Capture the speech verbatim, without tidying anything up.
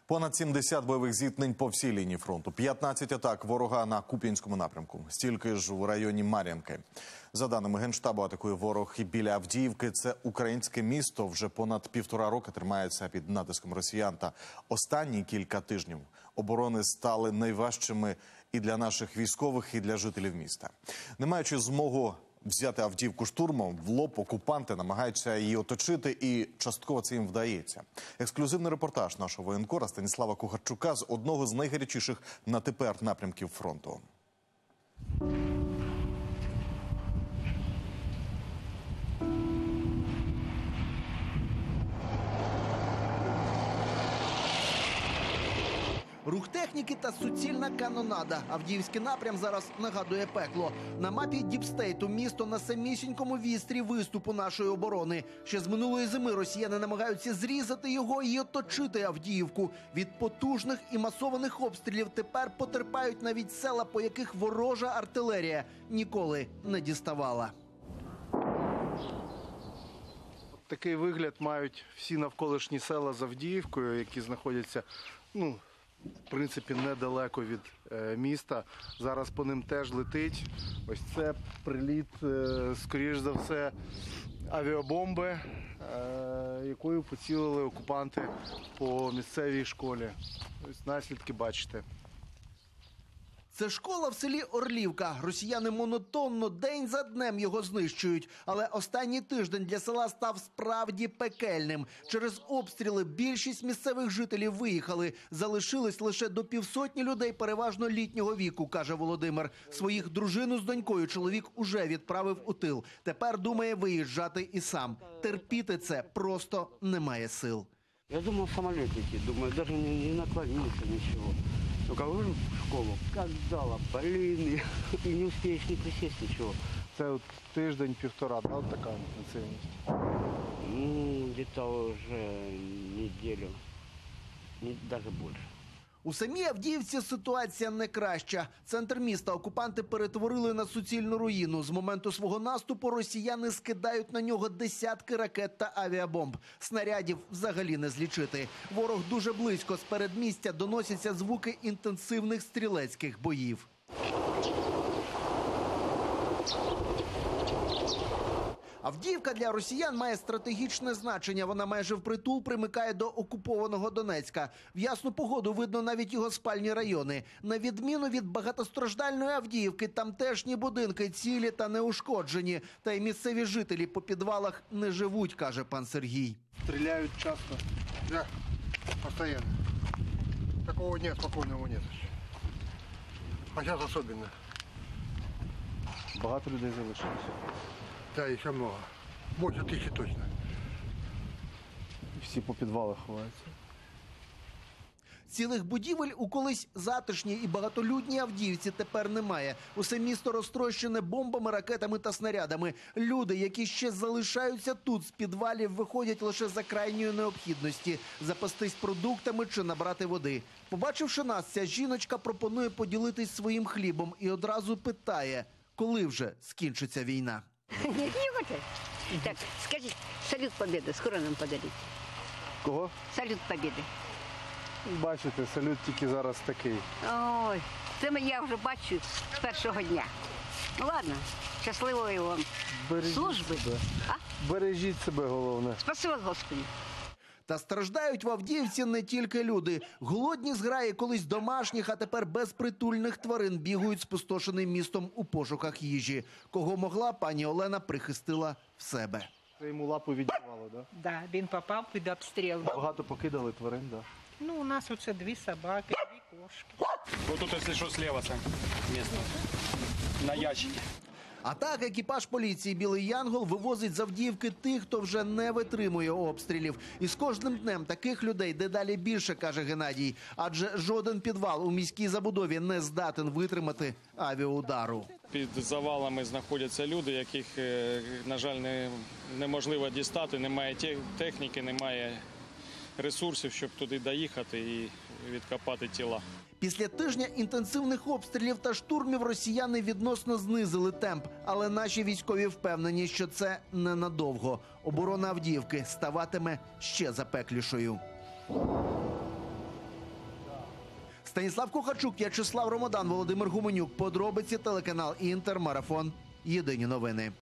Понад сімдесят бойових зіткнень по всій лінії фронту. п'ятнадцять атак ворога на Куп'янському напрямку. Стільки ж у районі Мар'їнки. За даними Генштабу, атакує ворог і біля Авдіївки. Це українське місто вже понад півтора роки тримається під натиском росіян. Та останні кілька тижнів оборони стали найважчими і для наших військових, і для жителів міста. Не маючи змогу взяти Авдіївку штурмом, в лоб окупанти намагаються її оточити, і частково це їм вдається. Ексклюзивний репортаж нашого воєнкора Станіслава Кухарчука з одного з найгарячіших на тепер напрямків фронту. Рух техніки та суцільна канонада. Авдіївський напрям зараз нагадує пекло. На мапі Діпстейту місто на самісінькому вістрі виступу нашої оборони. Ще з минулої зими росіяни намагаються зрізати його і оточити Авдіївку. Від потужних і масованих обстрілів тепер потерпають навіть села, по яких ворожа артилерія ніколи не діставала. Такий вигляд мають всі навколишні села з Авдіївкою, які знаходяться, ну, в принципі, недалеко від е, міста. Зараз по ним теж летить. Ось це приліт, е, скоріш за все, авіабомби, е, якою поцілили окупанти по місцевій школі. Ось наслідки бачите. Це школа в селі Орлівка. Росіяни монотонно день за днем його знищують. Але останній тиждень для села став справді пекельним. Через обстріли більшість місцевих жителів виїхали. Залишились лише до півсотні людей переважно літнього віку, каже Володимир. Своїх дружину з донькою чоловік уже відправив у тил. Тепер думає виїжджати і сам. Терпіти це просто немає сил. Я думал, самолет летит. Думаю, даже не, не наклонился, ничего. Ну, как в школу, как дала, блин, и не успеешь не присесть, ничего. Це от тиждень-півтора, да, от така інтенсивність? Ну, где-то уже неделю, не, даже больше. У самій Авдіївці ситуація не краща. Центр міста окупанти перетворили на суцільну руїну. З моменту свого наступу росіяни скидають на нього десятки ракет та авіабомб. Снарядів взагалі не злічити. Ворог дуже близько. З передмістя доносяться звуки інтенсивних стрілецьких боїв. Авдіївка для росіян має стратегічне значення. Вона майже впритул примикає до окупованого Донецька. В ясну погоду видно навіть його спальні райони. На відміну від багатостраждальної Авдіївки, тамтешні будинки цілі та неушкоджені. Та й місцеві жителі по підвалах не живуть, каже пан Сергій. Стріляють часто. Да, постоянно. Такого дня спокойного нет. А сейчас особенно. Багато людей залишилося. Да, еще много. Больше тысячи точно. Всі по підвалах ховаються. Цілих будівель у колись затишній і багатолюдній Авдіївці тепер немає. Усе місто розтрощене бомбами, ракетами та снарядами. Люди, які ще залишаються тут, з підвалів виходять лише за крайньої необхідності – запастись продуктами чи набрати води. Побачивши нас, ця жіночка пропонує поділитись своїм хлібом і одразу питає, коли вже скінчиться війна. Нет, не хочет. Так, скажите, салют Победы скоро нам подарить? Кого? Салют Победы. Бачите, салют тільки зараз такий. Ой, це я вже бачу з першого дня. Ну ладно, щасливої вам Бережіть служби. себе. А? Бережіть себе, головне. Спасибо, Господи. Та страждають в Авдіївці не тільки люди. Голодні зграї колись домашніх, а тепер безпритульних тварин бігають спустошеним містом у пошуках їжі. Кого могла, пані Олена прихистила в себе. Це йому лапу відірвало, так? Да, він попав під обстріл. Да? Багато покидали тварин, так? Да? Ну, у нас оце дві собаки, дві кошки. Вот тут, если что, слева, Сань, место. На ящике. А так екіпаж поліції «Білий Янгол» вивозить з Авдіївки тих, хто вже не витримує обстрілів. І з кожним днем таких людей дедалі більше, каже Геннадій. Адже жоден підвал у міській забудові не здатен витримати авіаудару. Під завалами знаходяться люди, яких, на жаль, не, неможливо дістати. Немає техніки, немає ресурсів, щоб туди доїхати і відкопати тіла. Після тижня інтенсивних обстрілів та штурмів росіяни відносно знизили темп. Але наші військові впевнені, що це ненадовго. Оборона Авдіївки ставатиме ще запеклішою. Станіслав Кухарчук, В'ячеслав Ромодан, Володимир Гуменюк. Подробиці телеканал Інтер, Марафон. Єдині новини.